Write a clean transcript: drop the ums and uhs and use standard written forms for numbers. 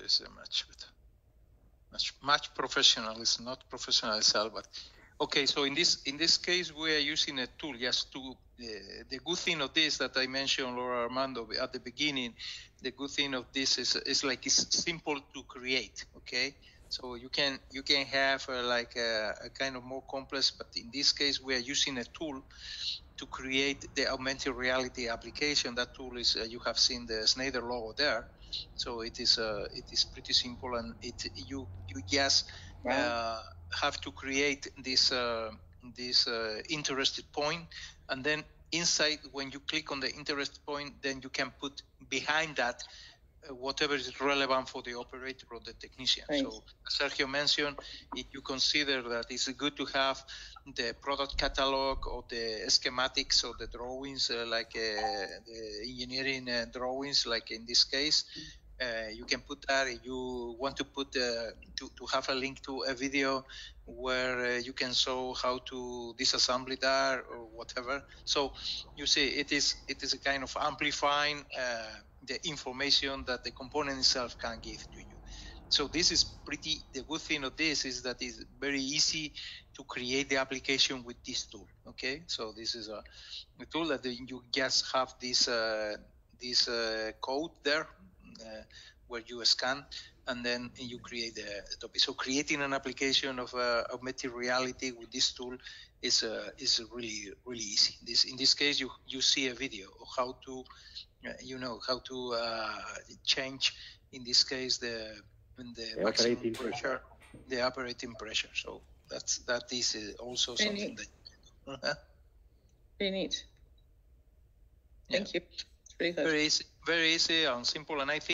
is much better. Much professional. It's not professional itself, but okay. So in this case, we are using a tool just to. The good thing of this that I mentioned, Laura Armando, at the beginning, the good thing of this is like it's simple to create. Okay, so you can have like a kind of more complex, but in this case, we are using a tool to create the augmented reality application. That tool is you have seen the Schneider logo there. So it is pretty simple, and you just have to create this interested point, and then inside, when you click on the interested point, then you can put behind that whatever is relevant for the operator or the technician. Right. So as Sergio mentioned, if you consider that it's good to have the product catalog or the schematics or the drawings, like the engineering drawings, like in this case, you can put that. If you want to put to have a link to a video where you can show how to disassembly that or whatever. So you see, it is a kind of amplifying the information that the component itself can give to you. So this is the good thing of this is that it's very easy to create the application with this tool. Okay, so this is a tool that you just have this code there where you scan, and then you create the topic. So creating an application of augmented reality with this tool is really easy. In this case, you see a video of how to change, in this case, the maximum pressure, the operating pressure. So that is also very something neat. That very neat. Thank you. It's really good. Very easy and simple, and I think